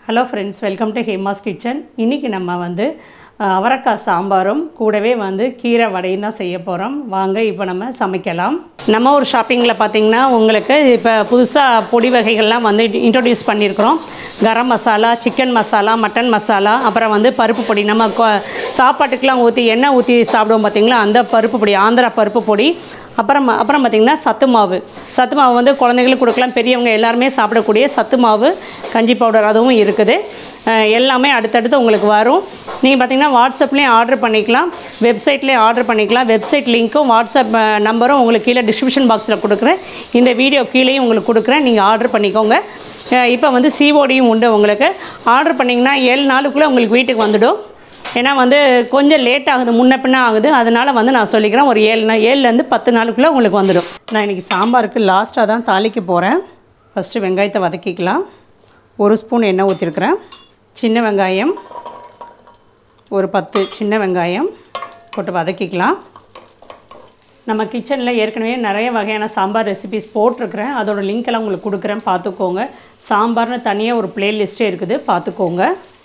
Hello friends, welcome to Hema's Kitchen. இன்னைக்கு நம்ம வந்து அவரைக்காய் சாம்பாரும் கூடவே வந்து கீரை வடையும் தான் செய்ய போறோம். வாங்க இப்போ நம்ம சமைக்கலாம். நம்ம ஒரு ஷாப்பிங்ல பாத்தீங்கன்னா உங்களுக்கு இப்போ புதுசா பொடி வகைகள்லாம் வந்து இன்ட்ரோ듀ce பண்ணியிருக்கோம். கரம் மசாலா, சிக்கன் மசாலா, மட்டன் மசாலா, அப்புறம் வந்து பருப்பு பொடி. நம்ம சாப்பாட்டுக்குலாம் ஊற்றி எண்ணெய் ஊற்றி சாப்பிடுவோம் பார்த்தீங்களா, அந்த பருப்பு பொடி, ஆந்திரா பருப்பு பொடி. அப்புறம் பார்த்திங்கன்னா சத்து மாவு வந்து குழந்தைங்களுக்கு கொடுக்கலாம், பெரியவங்க எல்லாருமே சாப்பிடக்கூடிய சத்து மாவு, கஞ்சி பவுடர் அதுவும் இருக்குது. எல்லாமே அடுத்தடுத்து உங்களுக்கு வரும். நீங்கள் பார்த்திங்கன்னா வாட்ஸ்அப்லேயும் ஆர்டர் பண்ணிக்கலாம், வெப்சைட்லேயும் ஆர்டர் பண்ணிக்கலாம். வெப்சைட் லிங்க்கும் வாட்ஸ்அப் நம்பரும் உங்களுக்கு கீழே டிஸ்கிரிப்ஷன் பாக்ஸில் கொடுக்குறேன். இந்த வீடியோ கீழேயும் உங்களுக்கு கொடுக்குறேன், நீங்கள் ஆர்டர் பண்ணிக்கோங்க. இப்போ வந்து சிஓடியும் உண்டு. உங்களுக்கு ஆர்டர் பண்ணிங்கன்னா 7 நாளுக்குள்ளே உங்களுக்கு வீட்டுக்கு வந்துடும். ஏன்னா வந்து கொஞ்சம் லேட் ஆகுது, முன்ன பின்ன ஆகுது, அதனால் வந்து நான் சொல்லிக்கிறேன் ஒரு 7லேருந்து 10 நாளுக்குள்ளே உங்களுக்கு வந்துடும். நான் இன்றைக்கி சாம்பாருக்கு லாஸ்ட்டாக தான் தாளிக்க போகிறேன். ஃபஸ்ட்டு வெங்காயத்தை வதக்கிக்கலாம். 1 ஸ்பூன் எண்ணெய் ஊற்றிருக்கிறேன். சின்ன வெங்காயம் ஒரு 10 சின்ன வெங்காயம் போட்டு வதக்கிக்கலாம். நம்ம கிச்சனில் ஏற்கனவே நிறைய வகையான சாம்பார் ரெசிபிஸ் போட்டிருக்கிறேன், அதோட லிங்க்கெல்லாம் உங்களுக்கு கொடுக்குறேன், பார்த்துக்கோங்க. சாம்பார்னு தனியாக ஒரு பிளேலிஸ்ட்டே இருக்குது, பார்த்துக்கோங்க.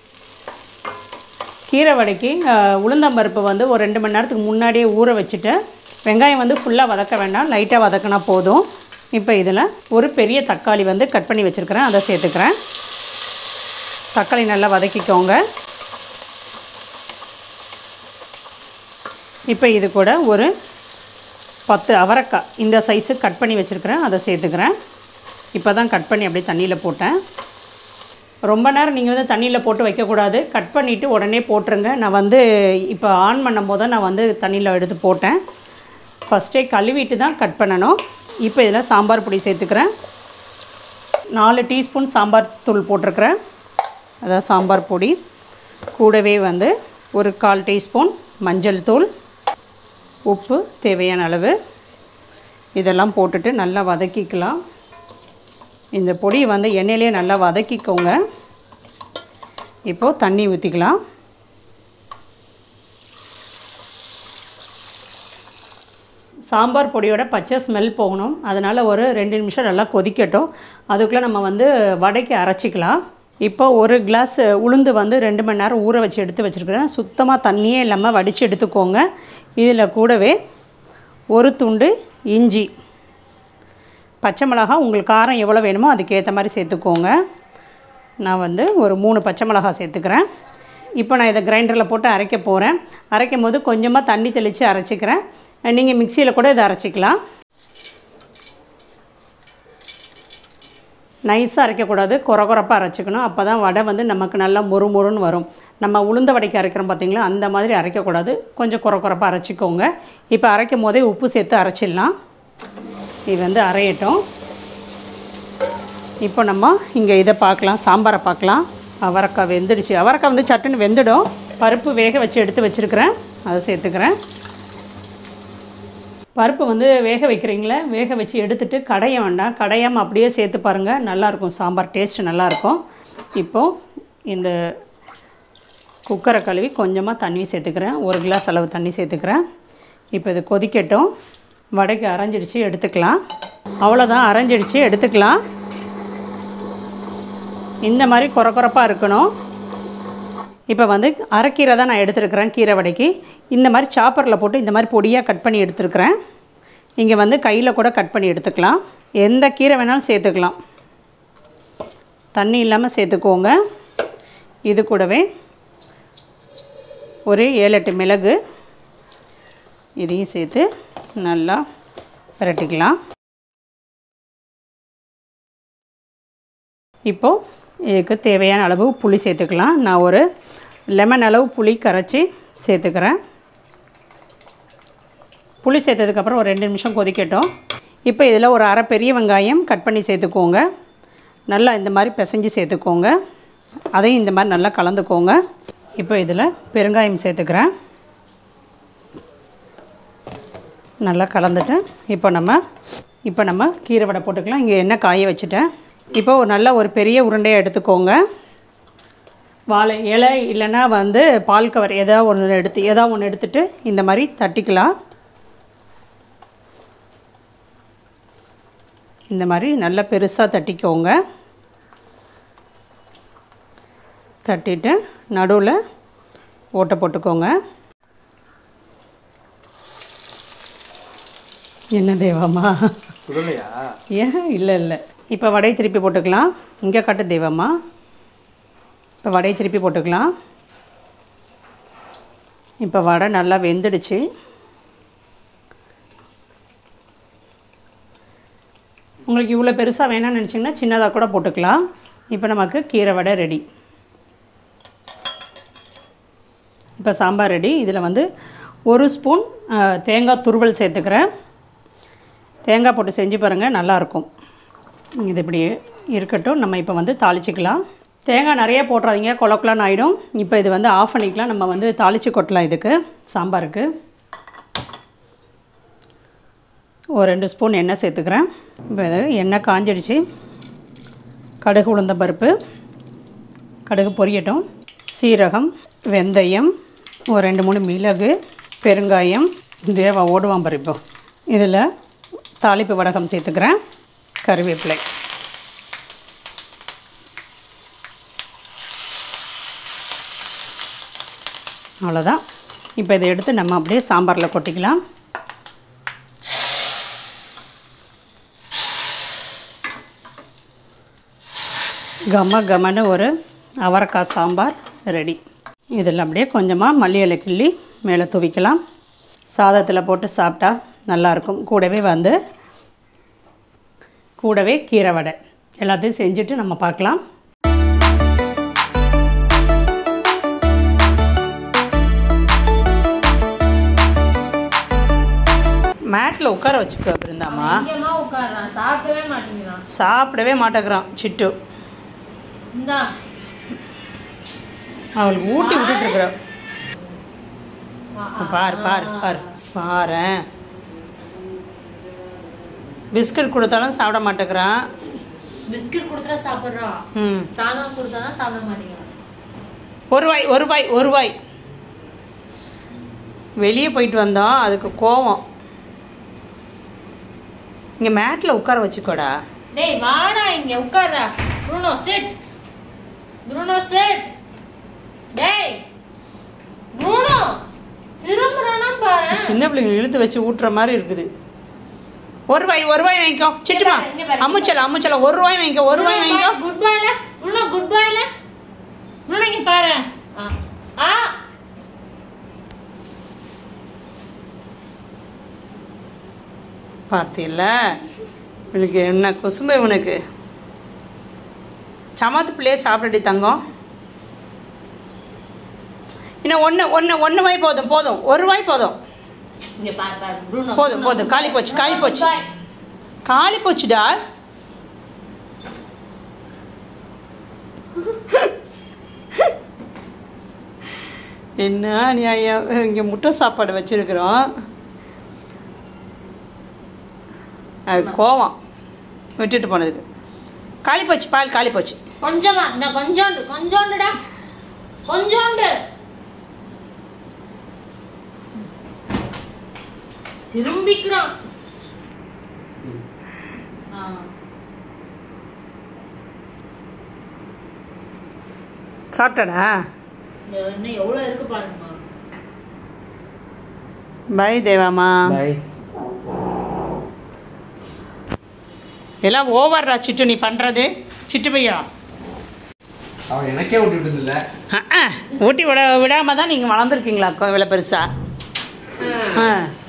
கீரை வடைக்கு உளுந்தம்பருப்பு வந்து ஒரு 2 மணி நேரத்துக்கு முன்னாடியே ஊற வச்சுட்டு, வெங்காயம் வந்து ஃபுல்லாக வதக்க வேண்டாம், லைட்டாக வதக்கினா போதும். இப்போ இதில் ஒரு பெரிய தக்காளி வந்து கட் பண்ணி வச்சுருக்கிறேன், அதை சேர்த்துக்கிறேன். தக்காளி நல்லா வதக்கிக்கோங்க. இப்போ இது கூட ஒரு 10 அவரைக்காய் இந்த சைஸு கட் பண்ணி வச்சுருக்கிறேன், அதை சேர்த்துக்கிறேன். இப்போ தான் கட் பண்ணி அப்படியே தண்ணியில் போட்டேன். ரொம்ப நேரம் நீங்கள் வந்து தண்ணியில் போட்டு வைக்கக்கூடாது, கட் பண்ணிவிட்டு உடனே போட்டுருங்க. நான் வந்து இப்போ ஆன் பண்ணும் போது நான் வந்து தண்ணியில் எடுத்து போட்டேன். ஃபஸ்ட்டே கழுவிட்டு தான் கட் பண்ணணும். இப்போ இதில் சாம்பார் பொடி சேர்த்துக்கிறேன். 4 டீஸ்பூன் சாம்பார் தூள் போட்டிருக்கிறேன், அதாவது சாம்பார் பொடி. கூடவே வந்து ஒரு 1/4 டீஸ்பூன் மஞ்சள் தூள், உப்பு தேவையான அளவு, இதெல்லாம் போட்டுட்டு நல்லா வதக்கிக்கலாம். இந்த பொடி வந்து எண்ணெயிலே நல்லா வதக்கிக்கோங்க. இப்போது தண்ணி ஊற்றிக்கலாம். சாம்பார் பொடியோட பச்சை ஸ்மெல் போகணும், அதனால் ஒரு 2 நிமிஷம் நல்லா கொதிக்கட்டும். அதுக்குள்ளே நம்ம வந்து வடைக்கு அரைச்சிக்கலாம். இப்போ ஒரு கிளாஸ் உளுந்து வந்து 2 மணி நேரம் ஊற வச்சு எடுத்து வச்சுருக்கிறேன். சுத்தமாக தண்ணியே இல்லாமல் வடித்து எடுத்துக்கோங்க. இதில் கூடவே ஒரு துண்டு இஞ்சி, பச்சை மிளகா உங்களுக்கு காரம் எவ்வளோ வேணுமோ அதுக்கேற்ற மாதிரி சேர்த்துக்கோங்க. நான் வந்து ஒரு 3 பச்சை மிளகா சேர்த்துக்கிறேன். இப்போ நான் இதை கிரைண்டரில் போட்டு அரைக்க போகிறேன். அரைக்கும் போது கொஞ்சமாக தண்ணி தெளித்து அரைச்சிக்கிறேன். நீங்கள் மிக்சியில் கூட இதை அரைச்சிக்கலாம். நைஸாக அரைக்கக்கூடாது, கொரகொரப்பாக அரைச்சிக்கணும். அப்போ தான் வடை வந்து நமக்கு நல்லா மொறுமொறுன்னு வரும். நம்ம உளுந்த வடைக்கு அரைக்கிறோம் பார்த்திங்களா, அந்த மாதிரி அரைக்கக்கூடாது, கொஞ்சம் கொரகொரப்பாக அரைச்சிக்கோங்க. இப்போ அரைக்கும் போதே உப்பு சேர்த்து அரைச்சிடலாம். இது வந்து அரையட்டும். இப்போ நம்ம இங்கே இதை பார்க்கலாம், சாம்பாரை பார்க்கலாம். அவரைக்காய் வெந்துடுச்சு. அவரைக்காய் வந்து சட்டுன்னு வெந்துடும். பருப்பு வேக வச்சு எடுத்து வச்சுருக்கிறேன், அதை சேர்த்துக்கிறேன். பருப்பு வந்து வேக வைக்கிறீங்களே, வேக வச்சு எடுத்துகிட்டு கடைய வேண்டாம், கடையாமல் அப்படியே சேர்த்து பாருங்கள், நல்லாயிருக்கும் சாம்பார், டேஸ்ட்டு நல்லாயிருக்கும். இப்போது இந்த குக்கரை கழுவி கொஞ்சமாக தண்ணி சேர்த்துக்கிறேன், 1 கிளாஸ் அளவு தண்ணி சேர்த்துக்கிறேன். இப்போ இது கொதிக்கட்டும். வடைக்கு அரைஞ்சிடுச்சு, எடுத்துக்கலாம். அவ்வளோதான், அரைஞ்சிடுச்சு, எடுத்துக்கலாம். இந்த மாதிரி கொரகொரப்பாக இருக்கணும். இப்போ வந்து அரைக்கீரை தான் நான் எடுத்துருக்கிறேன் கீரை வடைக்கு. இந்த மாதிரி சாப்பரில் போட்டு இந்த மாதிரி பொடியாக கட் பண்ணி எடுத்துருக்கிறேன். நீங்கள் வந்து கையில் கூட கட் பண்ணி எடுத்துக்கலாம், எந்த கீரை வேணாலும் சேர்த்துக்கலாம். தண்ணி இல்லாமல் சேர்த்துக்கோங்க. இது கூடவே ஒரு 7-8 மிளகு, இதையும் சேர்த்து நல்லா பிரட்டிக்கலாம். இப்போது இதுக்கு தேவையான அளவு புளி சேர்த்துக்கலாம். நான் ஒரு லெமன் அளவு புளி கரைச்சி சேர்த்துக்கிறேன். புளி சேர்த்ததுக்கப்புறம் ஒரு 2 நிமிஷம் கொதிக்கட்டும். இப்போ இதில் ஒரு அரை பெரிய வெங்காயம் கட் பண்ணி சேர்த்துக்கோங்க. நல்லா இந்த மாதிரி பிசைஞ்சு சேர்த்துக்கோங்க. அதையும் இந்த மாதிரி நல்லா கலந்துக்கோங்க. இப்போ இதில் பெருங்காயம் சேர்த்துக்கிறேன். நல்லா கலந்துட்டு இப்போ நம்ம கீரை வடை போட்டுக்கலாம். இங்கே எண்ணெய் காய வச்சுட்டேன். இப்போ ஒரு பெரிய உருண்டையை எடுத்துக்கோங்க. வாழை இலை இல்லைன்னா வந்து பால் கவர் ஏதாவது ஒன்று எடுத்துட்டு இந்த மாதிரி தட்டிக்கலாம். இந்த மாதிரி நல்லா பெருசாக தட்டிக்கோங்க. தட்டிட்டு நடுவில் ஓட்டை போட்டுக்கோங்க. என்ன தெய்வமா சுடலையா? ஏன் இல்லை. இப்போ வடையை திருப்பி போட்டுக்கலாம். இங்கே கட்டு தெய்வமா. இப்போ வடையை திருப்பி போட்டுக்கலாம். இப்போ வடை நல்லா வெந்துடுச்சு. உங்களுக்கு இவ்வளோ பெருசாக வேணாம்னு நினச்சிங்கன்னா சின்னதாக கூட போட்டுக்கலாம். இப்போ நமக்கு கீரை வடை ரெடி. இப்போ சாம்பார் ரெடி. இதில் வந்து 1 ஸ்பூன் தேங்காய் துருவல் சேர்த்துக்கிறேன். தேங்காய் போட்டு செஞ்சு பாருங்கள், நல்லாயிருக்கும். இது இப்படி இருக்கட்டும். நம்ம இப்போ வந்து தாளிச்சிக்கலாம். தேங்காய் நிறைய போட்டுறாதீங்க, கொலக்குலான்னு ஆகிடும். இப்போ இது வந்து ஆஃப் பண்ணிக்கலாம். நம்ம வந்து தாளித்து கொட்டலாம். இதுக்கு சாம்பாருக்கு ஒரு 2 ஸ்பூன் எண்ணெய் சேர்த்துக்கிறேன். இப்போ எண்ணெய் காஞ்சிடுச்சு. கடுகு உளுந்த பருப்பு, கடுகு பொரியட்டும். சீரகம், வெந்தயம், ஒரு 2-3 மிளகு, பெருங்காயம், தேவா ஓடுவான் பருப்பு. இதில் தாளிப்பு வடகம் சேர்த்துக்கிறேன். கருவேப்பிலை. அவ்வளோதான். இப்போ இதை எடுத்து நம்ம அப்படியே சாம்பாரில் கொட்டிக்கலாம். கமன்னு ஒரு அவரைக்காய் சாம்பார் ரெடி. இதில் அப்படியே கொஞ்சமாக மல்லி இலை கிள்ளி மேலே தூவிக்கலாம். சாதத்தில் போட்டு சாப்பிட்டா நல்லாயிருக்கும். கூடவே கீரை வடை. எல்லாத்தையும் செஞ்சுட்டு நம்ம பார்க்கலாம். மேட்டில் உட்கார வச்சுக்கோ இருந்தாமா. சாப்பிடவே மாட்டேங்கிறான் சிட்டு. அவளுக்கு ஊட்டி விட்டுட்டுருக்குற. பாரு. பிஸ்கட் கொடுத்தாலும் சாப்பிட மாட்டேங்கிறான். பிஸ்கட் கொடுத்தா சாப்பிட்றான். சாதம் கொடுத்தா சாப்பிட மாட்டேங்கிறான். ஒரு வாய் வெளியே போயிட்டு வந்தோம், அதுக்கு கோவம். இங்கே மேட்டில் உட்கார வச்சுக்கோடா. டேய் வாடா இங்கே உட்கார்றா. Bruno sit. டேய் ப்ரூனோ திரும்பறானா பாரு. சின்ன பிள்ளைங்க இழுத்து வச்சு ஊட்டுற மாதிரி இருக்குது. ஒரு வாய் வாங்கிக்கோ. சிட்டுமா அம்முச்சல ஒரு வாய் வாங்கிக்கோ. குட் பாய்ல ப்ரூனோ, குட் பாய்ல ப்ரூனோ இங்க பாரு. பார்த்தீல்ல, இவனுக்கு என்ன குசும்பு. இவனுக்கு சமத்து பிள்ளையே சாப்பிடடி தங்கம். இன்னும் ஒன்று வாய் போதும். ஒரு வாய் போதும். போதும். காலி போச்சுடா. என்ன நியாயம். இங்கே முட்டை சாப்பாடு வச்சிருக்கிறோம். அது கோவம் விட்டுட்டு போனதுக்கு. காலி போச்சு, பால் காலி போச்சு. கொஞ்சமா கொஞ்சோண்டுடா. திரும்பிக்கிறான். சாப்பிட்டடா. இன்னும் எவ்வளோ இருக்கு பாருங்கம்மா. பை தேவாமா. எல்லாம் ஓவர்ரா சிட்டு நீ பண்ணுறது. சிட்டு பையா அவன் எனக்கே ஊட்டி விட்டதில்ல. ஊட்டி விடாமல் தான் நீங்கள் வளர்ந்துருக்கீங்களா இவ்வளோ பெருசா?